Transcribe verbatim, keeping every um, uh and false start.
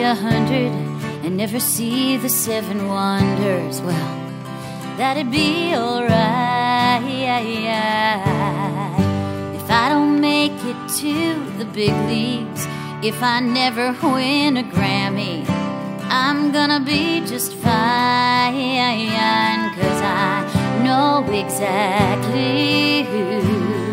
a hundred and never see the seven wonders, well, that'd be alright. If I don't make it to the big leagues, if I never win a Grammy, I'm gonna be just fine, 'cause I know exactly who